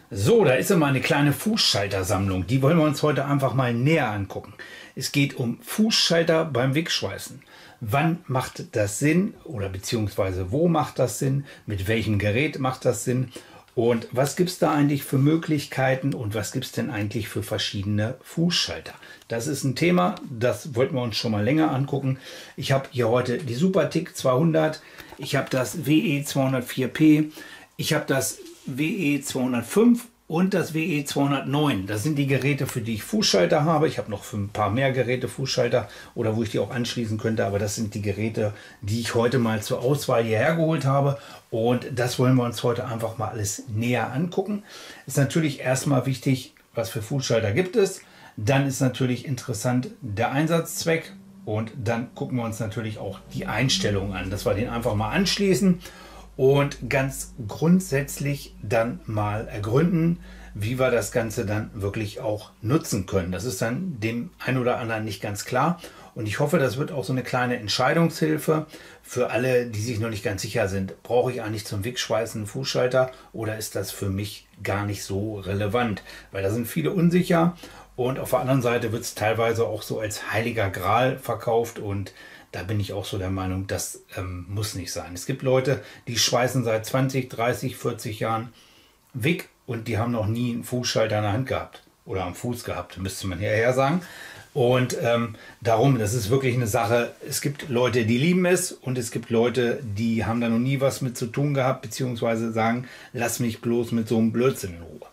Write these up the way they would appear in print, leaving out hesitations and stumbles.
So, da ist immer eine kleine Fußschaltersammlung. Die wollen wir uns heute einfach mal näher angucken. Es geht um Fußschalter beim Wegschweißen. Wann macht das Sinn oder beziehungsweise wo macht das Sinn? Mit welchem Gerät macht das Sinn? Und was gibt es da eigentlich für Möglichkeiten und was gibt es denn eigentlich für verschiedene Fußschalter? Das ist ein Thema, das wollten wir uns schon mal länger angucken. Ich habe hier heute die SuperTick 200, ich habe das WE 204P, ich habe das WE 205 und das WE 209. Das sind die Geräte, für die ich Fußschalter habe. Ich habe noch für ein paar mehr Geräte Fußschalter oder wo ich die auch anschließen könnte. Aber das sind die Geräte, die ich heute mal zur Auswahl hierher geholt habe. Und das wollen wir uns heute einfach mal alles näher angucken. Ist natürlich erstmal wichtig, was für Fußschalter gibt es. Dann ist natürlich interessant der Einsatzzweck. Und dann gucken wir uns natürlich auch die Einstellungen an, dass wir den einfach mal anschließen. Und ganz grundsätzlich dann mal ergründen, wie wir das Ganze dann wirklich auch nutzen können. Das ist dann dem einen oder anderen nicht ganz klar. Und ich hoffe, das wird auch so eine kleine Entscheidungshilfe für alle, die sich noch nicht ganz sicher sind. Brauche ich eigentlich zum Wegschweißen einen Fußschalter oder ist das für mich gar nicht so relevant? Weil da sind viele unsicher und auf der anderen Seite wird es teilweise auch so als heiliger Gral verkauft und da bin ich auch so der Meinung, das muss nicht sein. Es gibt Leute, die schweißen seit 20, 30, 40 Jahren weg und die haben noch nie einen Fußschalter in der Hand gehabt oder am Fuß gehabt, müsste man hierher sagen. Und darum, das ist wirklich eine Sache, es gibt Leute, die lieben es und es gibt Leute, die haben da noch nie was mit zu tun gehabt, beziehungsweise sagen, lass mich bloß mit so einem Blödsinn in Ruhe.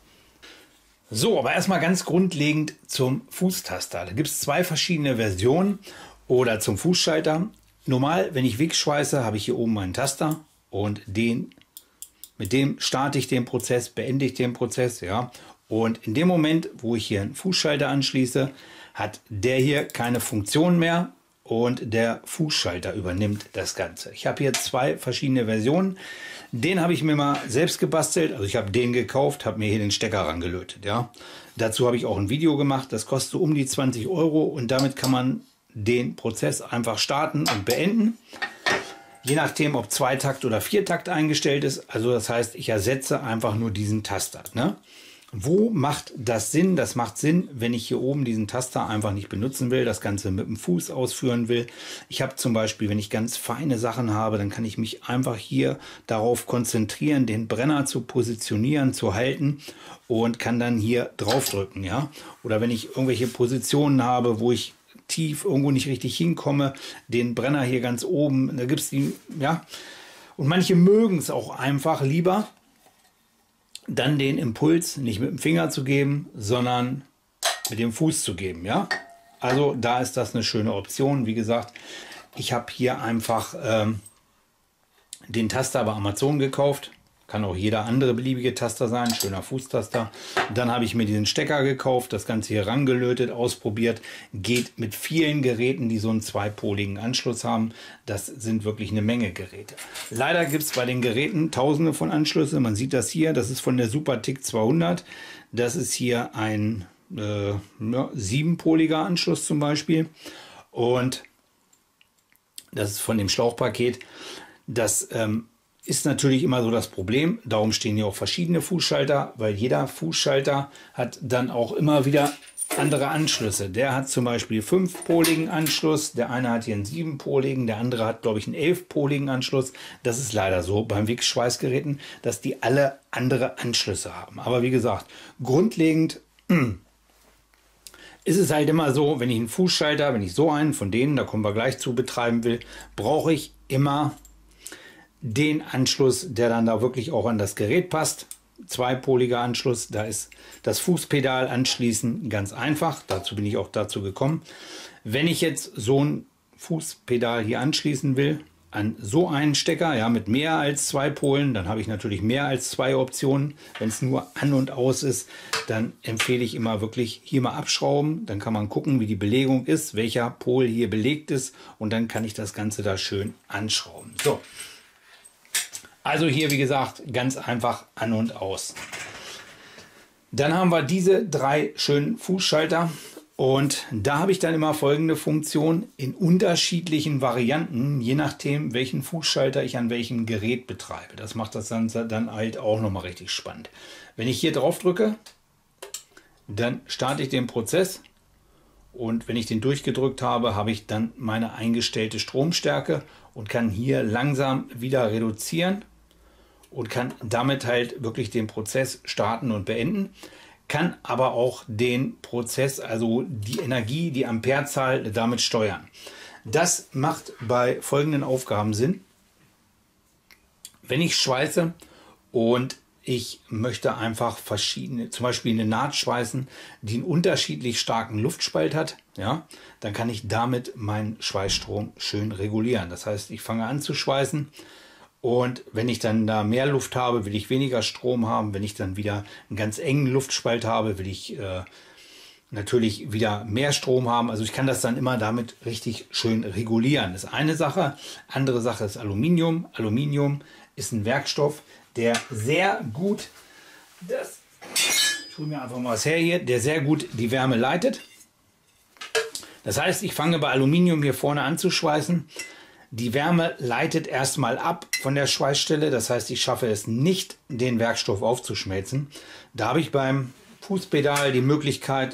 So, aber erstmal ganz grundlegend zum Fußtaster. Da gibt es zwei verschiedene Versionen. Oder zum Fußschalter. Normal, wenn ich wegschweiße, habe ich hier oben meinen Taster und mit dem starte ich den Prozess, beende ich den Prozess. Ja. Und in dem Moment, wo ich hier einen Fußschalter anschließe, hat der hier keine Funktion mehr und der Fußschalter übernimmt das Ganze. Ich habe hier zwei verschiedene Versionen. Den habe ich mir mal selbst gebastelt. Also ich habe den gekauft, habe mir hier den Stecker rangelötet. Ja. Dazu habe ich auch ein Video gemacht. Das kostet so um die 20 Euro und damit kann man den Prozess einfach starten und beenden. Je nachdem, ob Zweitakt oder Viertakt eingestellt ist. Also das heißt, ich ersetze einfach nur diesen Taster. Ne? Wo macht das Sinn? Das macht Sinn, wenn ich hier oben diesen Taster einfach nicht benutzen will, das Ganze mit dem Fuß ausführen will. Ich habe zum Beispiel, wenn ich ganz feine Sachen habe, dann kann ich mich einfach hier darauf konzentrieren, den Brenner zu positionieren, zu halten und kann dann hier drauf drücken. Ja? Oder wenn ich irgendwelche Positionen habe, wo ich tief irgendwo nicht richtig hinkomme, den Brenner hier ganz oben, da gibt es die, ja, und manche mögen es auch einfach lieber, dann den Impuls nicht mit dem Finger zu geben, sondern mit dem Fuß zu geben, ja. Also da ist das eine schöne Option. Wie gesagt, ich habe hier einfach den Taster bei Amazon gekauft. Kann auch jeder andere beliebige Taster sein, schöner Fußtaster. Dann habe ich mir diesen Stecker gekauft, das Ganze hier rangelötet, ausprobiert. Geht mit vielen Geräten, die so einen zweipoligen Anschluss haben. Das sind wirklich eine Menge Geräte. Leider gibt es bei den Geräten tausende von Anschlüssen. Man sieht das hier, das ist von der SuperTick 200. Das ist hier ein 7-poliger Anschluss zum Beispiel. Und das ist von dem Schlauchpaket. Das ist natürlich immer so das Problem. Darum stehen hier auch verschiedene Fußschalter, weil jeder Fußschalter hat dann auch immer wieder andere Anschlüsse. Der hat zum Beispiel 5-poligen Anschluss, der eine hat hier einen 7-poligen, der andere hat, glaube ich, einen 11-poligen Anschluss. Das ist leider so beim Wegschweißgeräten, dass die alle andere Anschlüsse haben. Aber wie gesagt, grundlegend ist es halt immer so, wenn ich einen Fußschalter, wenn ich so einen von denen, da kommen wir gleich zu, betreiben will, brauche ich immer den Anschluss, der dann da wirklich auch an das Gerät passt. 2-poliger Anschluss, da ist das Fußpedal anschließen ganz einfach. Dazu bin ich auch dazu gekommen. Wenn ich jetzt so ein Fußpedal hier anschließen will, an so einen Stecker, ja, mit mehr als 2 Polen, dann habe ich natürlich mehr als 2 Optionen. Wenn es nur an und aus ist, dann empfehle ich immer wirklich hier mal abschrauben. Dann kann man gucken, wie die Belegung ist, welcher Pol hier belegt ist und dann kann ich das Ganze da schön anschrauben. So. Also hier, wie gesagt, ganz einfach an und aus. Dann haben wir diese 3 schönen Fußschalter Und da habe ich dann immer folgende Funktion in unterschiedlichen Varianten, je nachdem, welchen Fußschalter ich an welchem Gerät betreibe. Das macht das dann halt auch nochmal richtig spannend. Wenn ich hier drauf drücke, dann starte ich den Prozess. Und wenn ich den durchgedrückt habe, habe ich dann meine eingestellte Stromstärke und kann hier langsam wieder reduzieren und kann damit halt wirklich den Prozess starten und beenden. Kann aber auch den Prozess, also die Energie, die Amperezahl damit steuern. Das macht bei folgenden Aufgaben Sinn. Wenn ich schweiße und ich möchte einfach verschiedene, zum Beispiel eine Naht schweißen, die einen unterschiedlich starken Luftspalt hat, ja, dann kann ich damit meinen Schweißstrom schön regulieren. Das heißt, ich fange an zu schweißen. Und wenn ich dann da mehr Luft habe, will ich weniger Strom haben. Wenn ich dann wieder einen ganz engen Luftspalt habe, will ich natürlich wieder mehr Strom haben. Also ich kann das dann immer damit richtig schön regulieren. Das ist eine Sache. Andere Sache ist Aluminium. Aluminium ist ein Werkstoff, der sehr gut, ich hole mir einfach mal was her hier, der sehr gut die Wärme leitet. Das heißt, ich fange bei Aluminium hier vorne an zu schweißen. Die Wärme leitet erstmal ab von der Schweißstelle, das heißt, ich schaffe es nicht, den Werkstoff aufzuschmelzen. Da habe ich beim Fußpedal die Möglichkeit,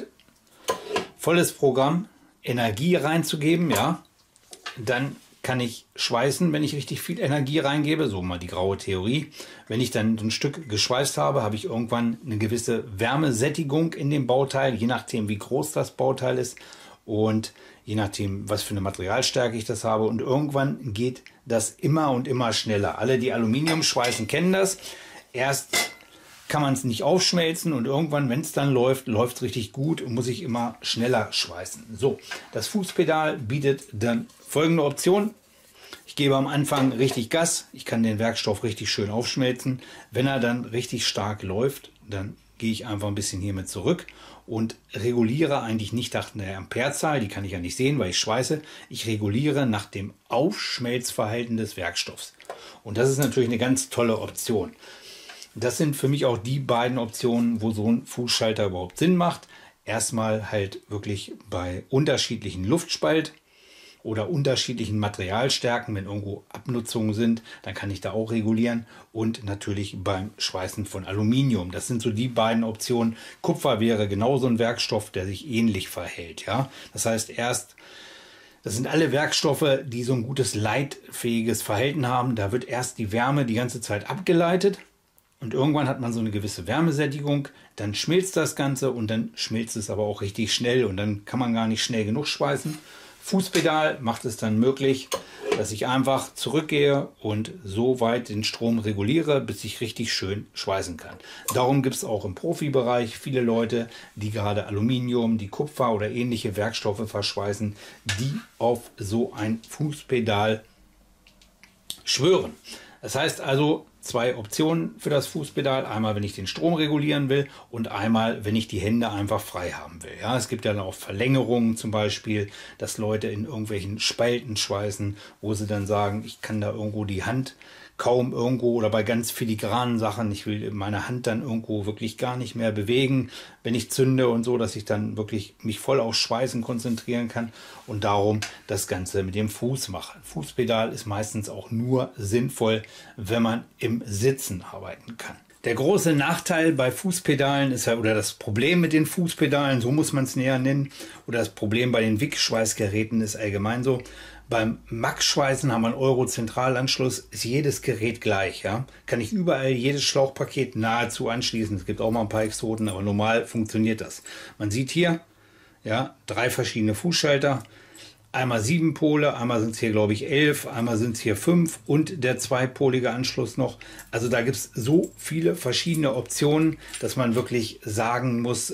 volles Programm Energie reinzugeben. Ja, dann kann ich schweißen, wenn ich richtig viel Energie reingebe, so mal die graue Theorie. Wenn ich dann so ein Stück geschweißt habe, habe ich irgendwann eine gewisse Wärmesättigung in dem Bauteil, je nachdem, wie groß das Bauteil ist. Und je nachdem, was für eine Materialstärke ich das habe. Und irgendwann geht das immer und immer schneller. Alle, die Aluminium schweißen, kennen das. Erst kann man es nicht aufschmelzen und irgendwann, wenn es dann läuft, läuft es richtig gut und muss ich immer schneller schweißen. So, das Fußpedal bietet dann folgende Option. Ich gebe am Anfang richtig Gas. Ich kann den Werkstoff richtig schön aufschmelzen. Wenn er dann richtig stark läuft, dann gehe ich einfach ein bisschen hiermit zurück und reguliere eigentlich nicht nach der Amperezahl, die kann ich ja nicht sehen, weil ich schweiße. Ich reguliere nach dem Aufschmelzverhalten des Werkstoffs. Und das ist natürlich eine ganz tolle Option. Das sind für mich auch die beiden Optionen, wo so ein Fußschalter überhaupt Sinn macht. Erstmal halt wirklich bei unterschiedlichen Luftspalt oder unterschiedlichen Materialstärken, wenn irgendwo Abnutzungen sind, dann kann ich da auch regulieren. Und natürlich beim Schweißen von Aluminium. Das sind so die beiden Optionen. Kupfer wäre genauso ein Werkstoff, der sich ähnlich verhält. Ja? Das heißt, das sind alle Werkstoffe, die so ein gutes leitfähiges Verhalten haben. Da wird erst die Wärme die ganze Zeit abgeleitet. Und irgendwann hat man so eine gewisse Wärmesättigung, dann schmilzt das Ganze und dann schmilzt es aber auch richtig schnell und dann kann man gar nicht schnell genug schweißen. Fußpedal macht es dann möglich, dass ich einfach zurückgehe und so weit den Strom reguliere, bis ich richtig schön schweißen kann. Darum gibt es auch im Profibereich viele Leute, die gerade Aluminium, die Kupfer oder ähnliche Werkstoffe verschweißen, die auf so ein Fußpedal schwören. Das heißt also, zwei Optionen für das Fußpedal. Einmal, wenn ich den Strom regulieren will und einmal, wenn ich die Hände einfach frei haben will. Ja, es gibt ja dann auch Verlängerungen zum Beispiel, dass Leute in irgendwelchen Spalten schweißen, wo sie dann sagen, ich kann da irgendwo die Hand kaum irgendwo oder bei ganz filigranen Sachen, ich will meine Hand dann irgendwo wirklich gar nicht mehr bewegen, wenn ich zünde und so, dass ich dann wirklich mich voll auf Schweißen konzentrieren kann und darum das Ganze mit dem Fuß mache. Fußpedal ist meistens auch nur sinnvoll, wenn man im Sitzen arbeiten kann. Der große Nachteil bei Fußpedalen ist ja, oder das Problem mit den Fußpedalen, so muss man es näher nennen, oder das Problem bei den Wick-Schweißgeräten ist allgemein so. Beim Max-Schweißen haben wir einen Euro-Zentralanschluss, ist jedes Gerät gleich. Ja? Kann ich überall jedes Schlauchpaket nahezu anschließen. Es gibt auch mal ein paar Exoten, aber normal funktioniert das. Man sieht hier ja, 3 verschiedene Fußschalter. Einmal 7 Pole, einmal sind es hier glaube ich 11, einmal sind es hier 5 und der 2-polige Anschluss noch. Also da gibt es so viele verschiedene Optionen, dass man wirklich sagen muss,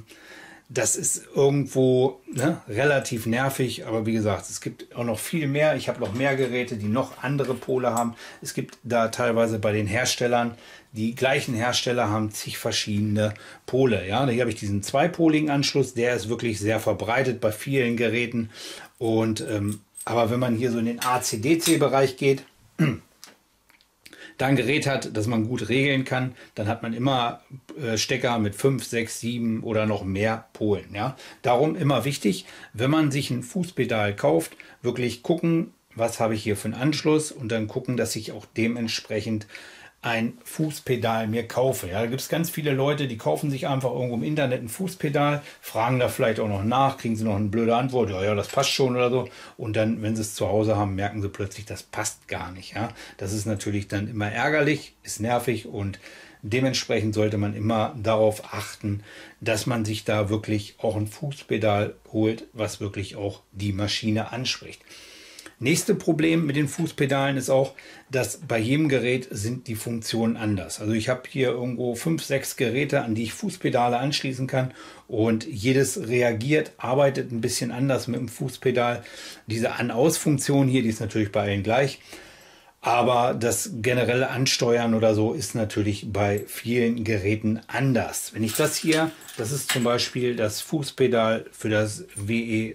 das ist irgendwo relativ nervig, aber wie gesagt, es gibt auch noch viel mehr. Ich habe noch mehr Geräte, die noch andere Pole haben. Es gibt da teilweise bei den Herstellern, die gleichen Hersteller haben zig verschiedene Pole. Ja, hier habe ich diesen 2-poligen Anschluss, der ist wirklich sehr verbreitet bei vielen Geräten. Und aber wenn man hier so in den AC/DC-Bereich geht, da ein Gerät hat, das man gut regeln kann, dann hat man immer Stecker mit 5, 6, 7 oder noch mehr Polen. Ja? Darum immer wichtig, wenn man sich ein Fußpedal kauft, wirklich gucken, was habe ich hier für einen Anschluss und dann gucken, dass ich auch dementsprechend ein Fußpedal mir kaufe. Ja, da gibt es ganz viele Leute, die kaufen sich einfach irgendwo im Internet ein Fußpedal, fragen da vielleicht auch noch nach, kriegen sie noch eine blöde Antwort, ja, das passt schon oder so. Und dann, wenn sie es zu Hause haben, merken sie plötzlich, das passt gar nicht. Ja, das ist natürlich dann immer ärgerlich, ist nervig und dementsprechend sollte man immer darauf achten, dass man sich da wirklich auch ein Fußpedal holt, was wirklich auch die Maschine anspricht. Nächste Problem mit den Fußpedalen ist auch, dass bei jedem Gerät sind die Funktionen anders. Also ich habe hier irgendwo 5, 6 Geräte, an die ich Fußpedale anschließen kann und jedes reagiert, arbeitet ein bisschen anders mit dem Fußpedal. Diese An-Aus-Funktion hier, die ist natürlich bei allen gleich. Aber das generelle Ansteuern oder so ist natürlich bei vielen Geräten anders. Wenn ich das hier, das ist zum Beispiel das Fußpedal für das WE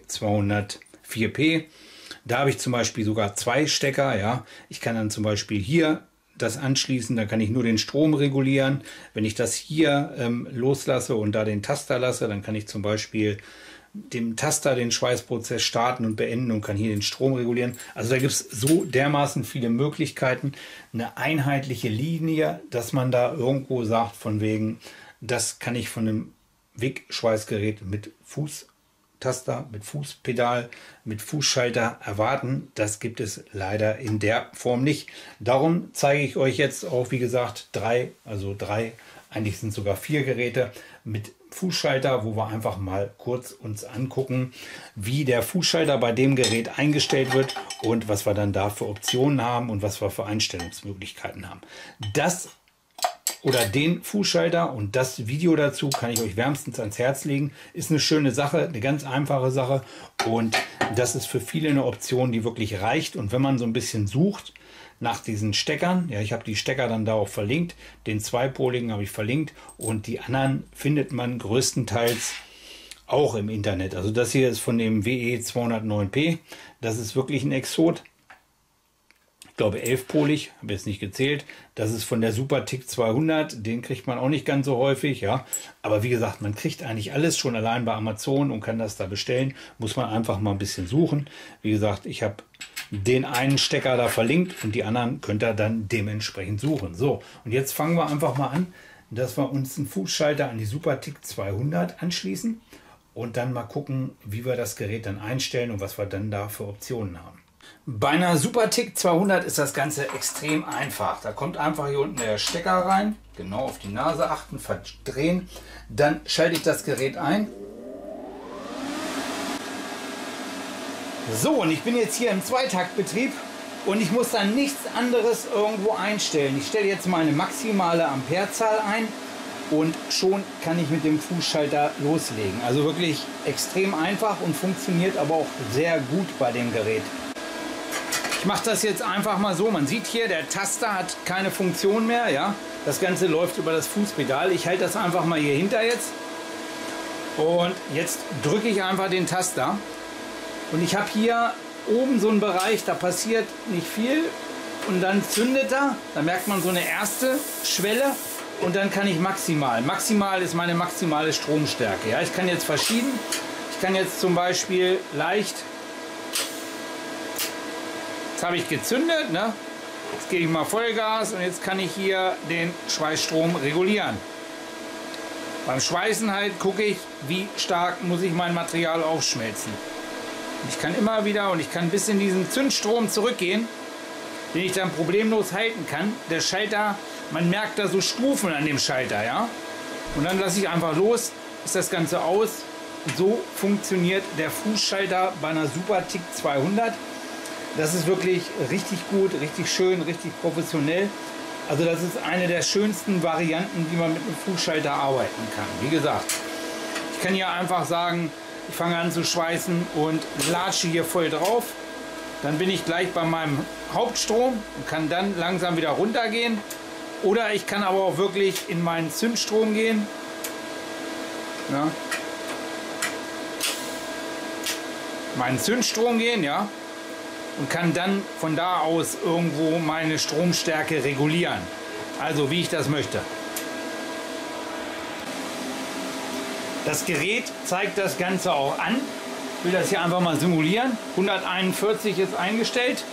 204P. Da habe ich zum Beispiel sogar 2 Stecker. Ja. Ich kann dann zum Beispiel hier das anschließen, dann kann ich nur den Strom regulieren. Wenn ich das hier loslasse und da den Taster lasse, dann kann ich zum Beispiel dem Taster den Schweißprozess starten und beenden und kann hier den Strom regulieren. Also da gibt es so dermaßen viele Möglichkeiten. Eine einheitliche Linie, dass man da irgendwo sagt, von wegen, das kann ich von einem WIG-Schweißgerät mit Fußtaster, mit Fußpedal, mit Fußschalter erwarten. Das gibt es leider in der Form nicht. Darum zeige ich euch jetzt auch, wie gesagt, 3, eigentlich sind sogar 4 Geräte mit Fußschalter, wo wir einfach mal kurz uns angucken, wie der Fußschalter bei dem Gerät eingestellt wird und was wir dann da für Optionen haben und was wir für Einstellungsmöglichkeiten haben. Das oder den Fußschalter und das Video dazu kann ich euch wärmstens ans Herz legen. Ist eine schöne Sache, eine ganz einfache Sache und das ist für viele eine Option, die wirklich reicht. Und wenn man so ein bisschen sucht nach diesen Steckern, ja, ich habe die Stecker dann da auch verlinkt, den zweipoligen habe ich verlinkt und die anderen findet man größtenteils auch im Internet. Also das hier ist von dem WE 209P, das ist wirklich ein Exot. Ich glaube 11-polig, habe jetzt nicht gezählt. Das ist von der Super-Tick 200, den kriegt man auch nicht ganz so häufig, ja. Aber wie gesagt, man kriegt eigentlich alles schon allein bei Amazon und kann das da bestellen. Muss man einfach mal ein bisschen suchen. Wie gesagt, ich habe den einen Stecker da verlinkt und die anderen könnt ihr dann dementsprechend suchen. So, und jetzt fangen wir einfach mal an, dass wir uns einen Fußschalter an die Super-Tick 200 anschließen und dann mal gucken, wie wir das Gerät dann einstellen und was wir dann da für Optionen haben. Bei einer Super-Tick 200 ist das Ganze extrem einfach. Da kommt einfach hier unten der Stecker rein, genau auf die Nase achten, verdrehen. Dann schalte ich das Gerät ein. So, und ich bin jetzt hier im Zweitaktbetrieb und ich muss dann nichts anderes irgendwo einstellen. Ich stelle jetzt meine maximale Amperezahl ein und schon kann ich mit dem Fußschalter loslegen. Also wirklich extrem einfach und funktioniert aber auch sehr gut bei dem Gerät. Ich mache das jetzt einfach mal so. Man sieht hier, der Taster hat keine Funktion mehr. Ja? Das Ganze läuft über das Fußpedal. Ich halte das einfach mal hier hinter jetzt. Und jetzt drücke ich einfach den Taster. Und ich habe hier oben so einen Bereich, da passiert nicht viel. Und dann zündet er. Da merkt man so eine erste Schwelle. Und dann kann ich maximal. Maximal ist meine maximale Stromstärke. Ja? Ich kann jetzt verschieben. Ich kann jetzt zum Beispiel leicht... Jetzt habe ich gezündet, ne? Jetzt gebe ich mal Vollgas und jetzt kann ich hier den Schweißstrom regulieren. Beim Schweißen halt gucke ich, wie stark muss ich mein Material aufschmelzen. Und ich kann immer wieder und ich kann bis in diesen Zündstrom zurückgehen, den ich dann problemlos halten kann. Der Schalter, man merkt da so Stufen an dem Schalter, ja? Und dann lasse ich einfach los, ist das Ganze aus. Und so funktioniert der Fußschalter bei einer Super-Tick 200. Das ist wirklich richtig gut, richtig schön, richtig professionell. Also das ist eine der schönsten Varianten, wie man mit einem Fußschalter arbeiten kann. Wie gesagt, ich kann hier einfach sagen, ich fange an zu schweißen und latsche hier voll drauf. Dann bin ich gleich bei meinem Hauptstrom und kann dann langsam wieder runtergehen. Oder ich kann aber auch wirklich in meinen Zündstrom gehen. Ja. Meinen Zündstrom gehen, ja. und kann dann von da aus irgendwo meine Stromstärke regulieren. Also wie ich das möchte. Das Gerät zeigt das Ganze auch an. Ich will das hier einfach mal simulieren. 141 ist eingestellt.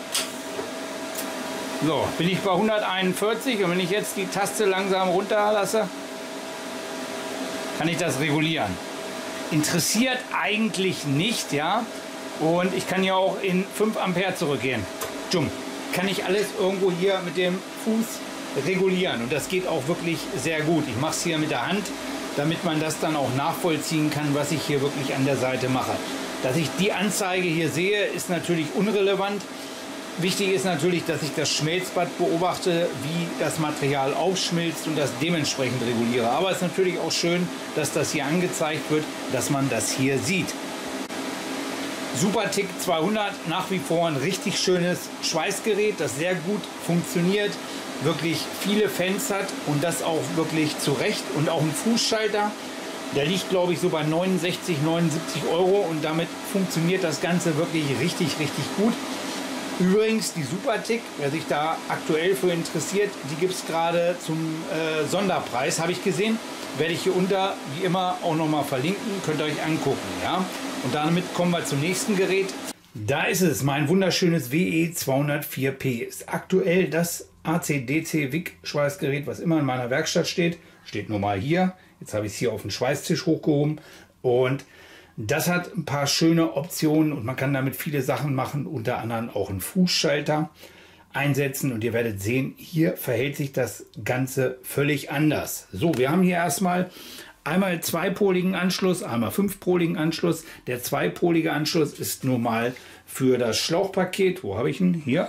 So, bin ich bei 141 und wenn ich jetzt die Taste langsam runterlasse, kann ich das regulieren. Interessiert eigentlich nicht, ja. Und ich kann ja auch in 5 Ampere zurückgehen. Kann ich alles irgendwo hier mit dem Fuß regulieren. Und das geht auch wirklich sehr gut. Ich mache es hier mit der Hand, damit man das dann auch nachvollziehen kann, was ich hier wirklich an der Seite mache. Dass ich die Anzeige hier sehe, ist natürlich unrelevant. Wichtig ist natürlich, dass ich das Schmelzbad beobachte, wie das Material aufschmilzt und das dementsprechend reguliere. Aber es ist natürlich auch schön, dass das hier angezeigt wird, dass man das hier sieht. SuperTick 200, nach wie vor ein richtig schönes Schweißgerät, das sehr gut funktioniert, wirklich viele Fans hat und das auch wirklich zurecht. Und auch ein Fußschalter, der liegt glaube ich so bei 69, 79 Euro und damit funktioniert das Ganze wirklich richtig gut. Übrigens, die SuperTick, wer sich da aktuell für interessiert, die gibt es gerade zum Sonderpreis, habe ich gesehen. Werde ich hier unter, wie immer, auch nochmal verlinken. Könnt ihr euch angucken. Ja? Und damit kommen wir zum nächsten Gerät. Da ist es, mein wunderschönes WE204P. Ist aktuell das AC/DC Wick Schweißgerät, was immer in meiner Werkstatt steht. Steht nur mal hier. Jetzt habe ich es hier auf den Schweißtisch hochgehoben. Und das hat ein paar schöne Optionen und man kann damit viele Sachen machen, unter anderem auch einen Fußschalter einsetzen und ihr werdet sehen, hier verhält sich das Ganze völlig anders. So, wir haben hier erstmal einmal zweipoligen Anschluss, einmal fünfpoligen Anschluss. Der zweipolige Anschluss ist nur mal für das Schlauchpaket. Wo habe ich ihn? Hier.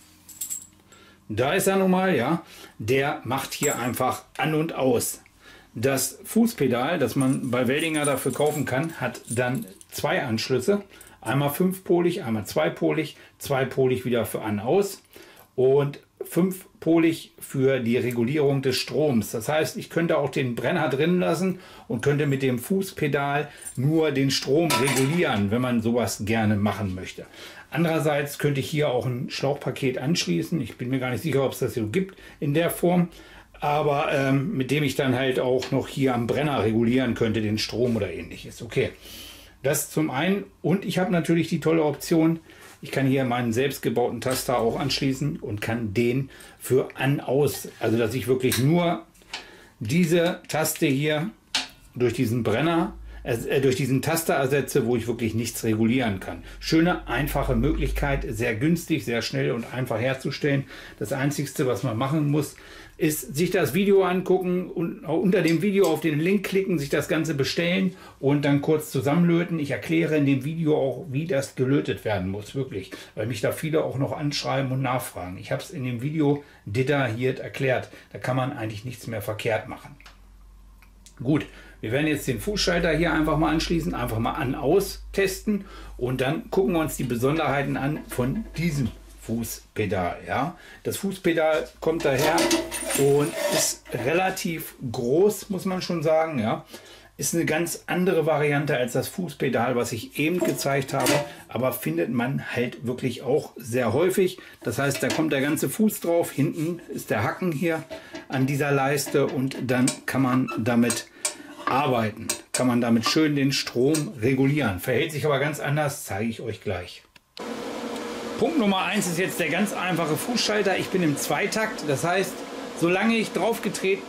Da ist er nun mal, ja. Der macht hier einfach an und aus. Das Fußpedal, das man bei Weldinger dafür kaufen kann, hat dann zwei Anschlüsse. Einmal fünfpolig, einmal zweipolig. Zweipolig wieder für an-aus und fünfpolig für die Regulierung des Stroms. Das heißt, ich könnte auch den Brenner drin lassen und könnte mit dem Fußpedal nur den Strom regulieren, wenn man sowas gerne machen möchte. Andererseits könnte ich hier auch ein Schlauchpaket anschließen. Ich bin mir gar nicht sicher, ob es das so gibt in der Form. Aber mit dem ich dann halt auch noch hier am Brenner regulieren könnte, den Strom oder ähnliches. Okay, das zum einen. Und ich habe natürlich die tolle Option, ich kann hier meinen selbstgebauten Taster auch anschließen und kann den für an-aus, also dass ich wirklich nur diese Taste hier durch diesen Brenner, durch diesen Taster ersetze, wo ich wirklich nichts regulieren kann. Schöne, einfache Möglichkeit, sehr günstig, sehr schnell und einfach herzustellen. Das Einzige, was man machen muss, ist sich das Video angucken und unter dem Video auf den Link klicken, sich das Ganze bestellen und dann kurz zusammenlöten. Ich erkläre in dem Video auch, wie das gelötet werden muss, wirklich, weil mich da viele auch noch anschreiben und nachfragen. Ich habe es in dem Video detailliert erklärt. Da kann man eigentlich nichts mehr verkehrt machen. Gut, wir werden jetzt den Fußschalter hier einfach mal anschließen, einfach mal an-aus testen und dann gucken wir uns die Besonderheiten an von diesem Fußpedal. Ja? Das Fußpedal kommt daher und ist relativ groß, muss man schon sagen. Ja? Ist eine ganz andere Variante als das Fußpedal, was ich eben gezeigt habe, aber findet man halt wirklich auch sehr häufig. Das heißt, da kommt der ganze Fuß drauf, hinten ist der Haken hier an dieser Leiste und dann kann man damit arbeiten. Kann man damit schön den Strom regulieren. Verhält sich aber ganz anders, zeige ich euch gleich. Punkt Nummer 1 ist jetzt der ganz einfache Fußschalter. Ich bin im Zweitakt, das heißt, solange ich drauf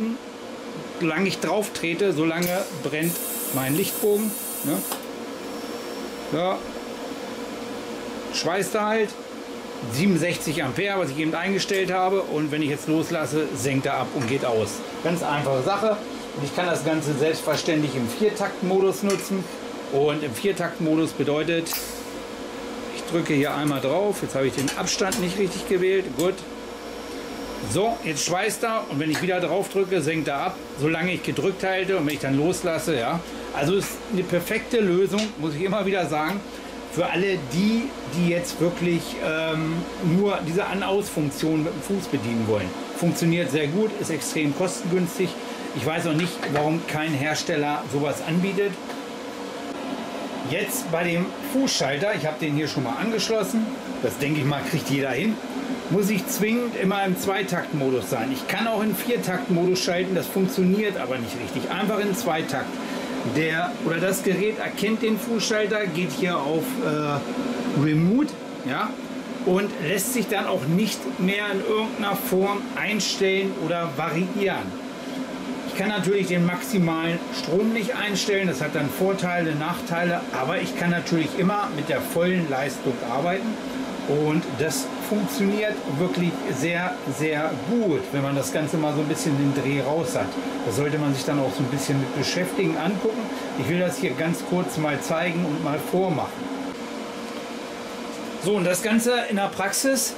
trete, solange brennt mein Lichtbogen. Ne? Ja. Schweißt er halt. 67 Ampere, was ich eben eingestellt habe. Und wenn ich jetzt loslasse, senkt er ab und geht aus. Ganz einfache Sache. Und ich kann das Ganze selbstverständlich im Viertaktmodus nutzen. Und im Viertaktmodus bedeutet, ich drücke hier einmal drauf. Jetzt habe ich den Abstand nicht richtig gewählt. Gut. So, jetzt schweißt er und wenn ich wieder drauf drücke, senkt er ab, solange ich gedrückt halte und wenn ich dann loslasse, ja. Also ist eine perfekte Lösung, muss ich immer wieder sagen, für alle die, die jetzt wirklich nur diese An-Aus-Funktion mit dem Fuß bedienen wollen. Funktioniert sehr gut, ist extrem kostengünstig. Ich weiß auch nicht, warum kein Hersteller sowas anbietet. Jetzt bei dem Fußschalter, ich habe den hier schon mal angeschlossen, das denke ich mal kriegt jeder hin, muss ich zwingend immer im Zweitaktmodus sein. Ich kann auch in Viertaktmodus schalten, das funktioniert aber nicht richtig. Einfach in Zweitakt. Das Gerät erkennt den Fußschalter, geht hier auf Remote, ja, und lässt sich dann auch nicht mehr in irgendeiner Form einstellen oder variieren. Ich kann natürlich den maximalen Strom nicht einstellen, das hat dann Vorteile, Nachteile, aber ich kann natürlich immer mit der vollen Leistung arbeiten und das funktioniert wirklich sehr, sehr gut, wenn man das Ganze mal so ein bisschen den Dreh raus hat. Da sollte man sich dann auch so ein bisschen mit beschäftigen, angucken. Ich will das hier ganz kurz mal zeigen und mal vormachen. So, und das Ganze in der Praxis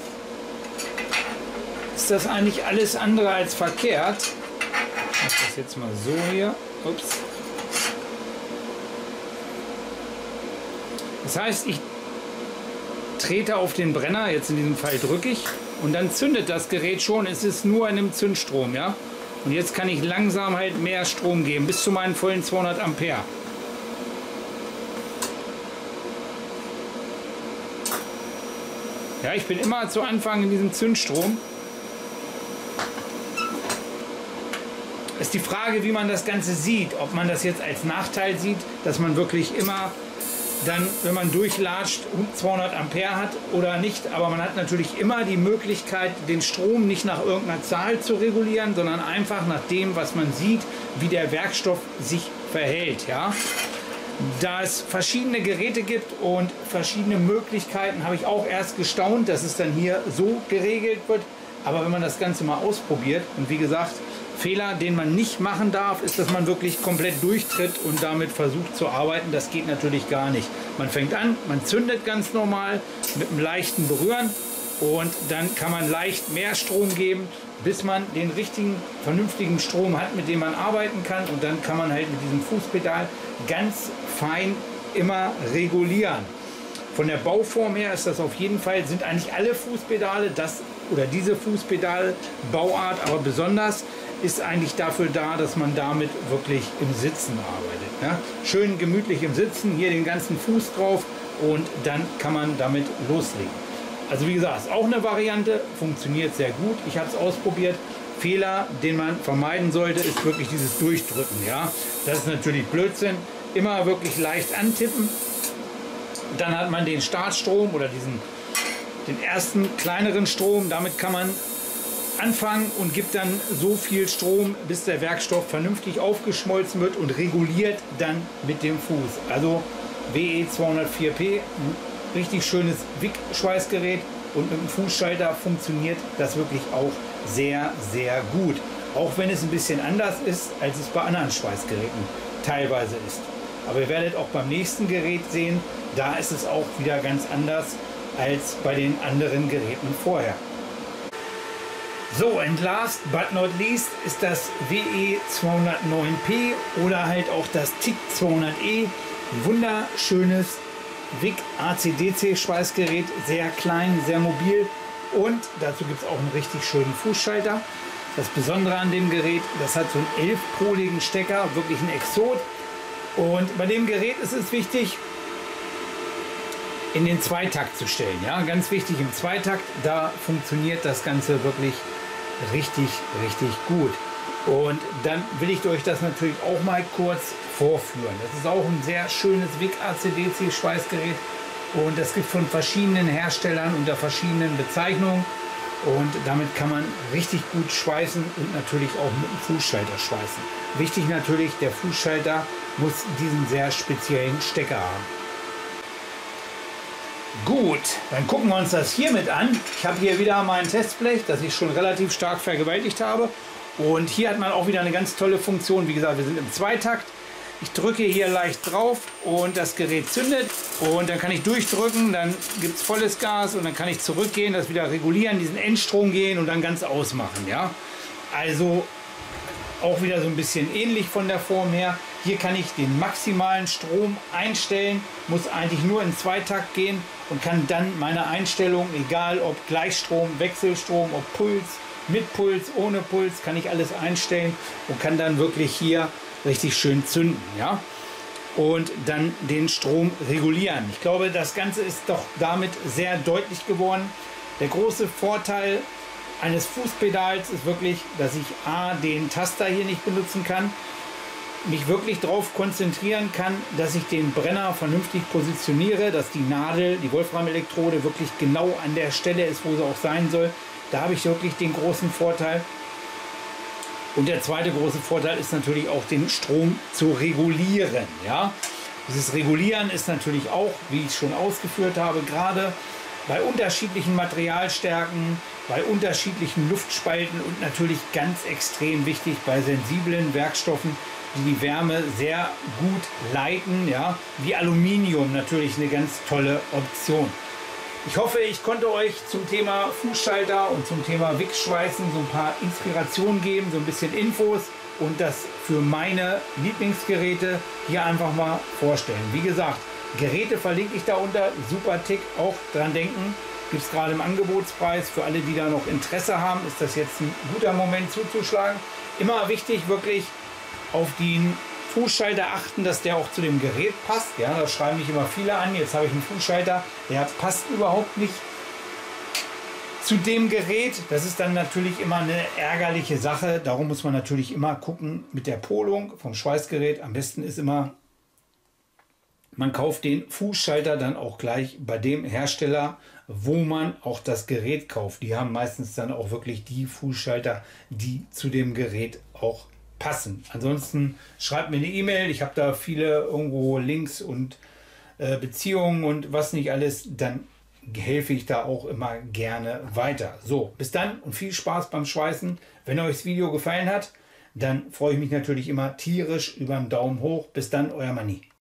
ist das eigentlich alles andere als verkehrt. Ich mache das jetzt mal so hier. Ups. Das heißt, ich trete auf den Brenner, jetzt in diesem Fall drücke ich, und dann zündet das Gerät schon. Es ist nur in einem Zündstrom, ja. Und jetzt kann ich langsam halt mehr Strom geben, bis zu meinen vollen 200 Ampere. Ja, ich bin immer zu Anfang in diesem Zündstrom. Ist die Frage, wie man das Ganze sieht, ob man das jetzt als Nachteil sieht, dass man wirklich immer dann, wenn man durchlatscht, 200 Ampere hat oder nicht. Aber man hat natürlich immer die Möglichkeit, den Strom nicht nach irgendeiner Zahl zu regulieren, sondern einfach nach dem, was man sieht, wie der Werkstoff sich verhält. Ja? Da es verschiedene Geräte gibt und verschiedene Möglichkeiten, habe ich auch erst gestaunt, dass es dann hier so geregelt wird. Aber wenn man das Ganze mal ausprobiert und wie gesagt, Fehler, den man nicht machen darf, ist, dass man wirklich komplett durchtritt und damit versucht zu arbeiten. Das geht natürlich gar nicht. Man fängt an, man zündet ganz normal mit einem leichten Berühren und dann kann man leicht mehr Strom geben, bis man den richtigen, vernünftigen Strom hat, mit dem man arbeiten kann. Und dann kann man halt mit diesem Fußpedal ganz fein immer regulieren. Von der Bauform her ist das auf jeden Fall, sind eigentlich alle Fußpedale diese Fußpedal Bauart, aber besonders ist eigentlich dafür da, dass man damit wirklich im Sitzen arbeitet. Ja? Schön gemütlich im Sitzen, hier den ganzen Fuß drauf und dann kann man damit loslegen. Also wie gesagt, ist auch eine Variante, funktioniert sehr gut. Ich habe es ausprobiert. Fehler, den man vermeiden sollte, ist wirklich dieses Durchdrücken. Ja? Das ist natürlich Blödsinn. Immer wirklich leicht antippen. Dann hat man den Startstrom oder den ersten kleineren Strom. Damit kann man anfangen und gibt dann so viel Strom, bis der Werkstoff vernünftig aufgeschmolzen wird und reguliert dann mit dem Fuß. Also WE 204P, ein richtig schönes Wick-Schweißgerät und mit dem Fußschalter funktioniert das wirklich auch sehr, sehr gut. Auch wenn es ein bisschen anders ist, als es bei anderen Schweißgeräten teilweise ist. Aber ihr werdet auch beim nächsten Gerät sehen, da ist es auch wieder ganz anders als bei den anderen Geräten vorher. So, and last but not least ist das WE 209P oder halt auch das TIC 200E. Ein wunderschönes WIC AC/DC Schweißgerät, sehr klein, sehr mobil und dazu gibt es auch einen richtig schönen Fußschalter. Das Besondere an dem Gerät, das hat so einen 11-poligen Stecker, wirklich ein Exot. Und bei dem Gerät ist es wichtig, in den Zweitakt zu stellen. Ja, ganz wichtig im Zweitakt, da funktioniert das Ganze wirklich richtig, richtig gut. Und dann will ich euch das natürlich auch mal kurz vorführen. Das ist auch ein sehr schönes WIC AC/DC Schweißgerät und das gibt von verschiedenen Herstellern unter verschiedenen Bezeichnungen und damit kann man richtig gut schweißen und natürlich auch mit dem Fußschalter schweißen. Wichtig natürlich, der Fußschalter muss diesen sehr speziellen Stecker haben. Gut, dann gucken wir uns das hiermit an. Ich habe hier wieder mein Testblech, das ich schon relativ stark vergewaltigt habe. Und hier hat man auch wieder eine ganz tolle Funktion. Wie gesagt, wir sind im Zweitakt. Ich drücke hier leicht drauf und das Gerät zündet. Und dann kann ich durchdrücken, dann gibt es volles Gas und dann kann ich zurückgehen, das wieder regulieren, diesen Endstrom gehen und dann ganz ausmachen. Ja? Also auch wieder so ein bisschen ähnlich von der Form her. Hier kann ich den maximalen Strom einstellen, muss eigentlich nur in Zweitakt gehen und kann dann meine Einstellung, egal ob Gleichstrom, Wechselstrom, ob Puls, mit Puls, ohne Puls, kann ich alles einstellen und kann dann wirklich hier richtig schön zünden. Ja? und dann den Strom regulieren. Ich glaube, das Ganze ist doch damit sehr deutlich geworden. Der große Vorteil eines Fußpedals ist wirklich, dass ich den Taster hier nicht benutzen kann, mich wirklich darauf konzentrieren kann, dass ich den Brenner vernünftig positioniere, dass die Nadel, die Wolfram-Elektrode wirklich genau an der Stelle ist, wo sie auch sein soll. Da habe ich wirklich den großen Vorteil. Und der zweite große Vorteil ist natürlich auch, den Strom zu regulieren. Ja? Dieses Regulieren ist natürlich auch, wie ich es schon ausgeführt habe, gerade bei unterschiedlichen Materialstärken, bei unterschiedlichen Luftspalten und natürlich ganz extrem wichtig bei sensiblen Werkstoffen, die Wärme sehr gut leiten. Ja? Wie Aluminium natürlich eine ganz tolle Option. Ich hoffe, ich konnte euch zum Thema Fußschalter und zum Thema Wichsschweißen so ein paar Inspirationen geben, so ein bisschen Infos und das für meine Lieblingsgeräte hier einfach mal vorstellen. Wie gesagt, Geräte verlinke ich da unter, super Tick, auch dran denken. Gibt es gerade im Angebotspreis. Für alle, die da noch Interesse haben, ist das jetzt ein guter Moment zuzuschlagen. Immer wichtig, wirklich auf den Fußschalter achten, dass der auch zu dem Gerät passt. Ja, da schreiben mich immer viele an. Jetzt habe ich einen Fußschalter, der passt überhaupt nicht zu dem Gerät. Das ist dann natürlich immer eine ärgerliche Sache. Darum muss man natürlich immer gucken mit der Polung vom Schweißgerät. Am besten ist immer, man kauft den Fußschalter dann auch gleich bei dem Hersteller, wo man auch das Gerät kauft. Die haben meistens dann auch wirklich die Fußschalter, die zu dem Gerät auch passen. Ansonsten schreibt mir eine E-Mail. Ich habe da viele irgendwo Links und Beziehungen und was nicht alles. Dann helfe ich da auch immer gerne weiter. So, bis dann und viel Spaß beim Schweißen. Wenn euch das Video gefallen hat, dann freue ich mich natürlich immer tierisch über einen Daumen hoch. Bis dann, euer Manni.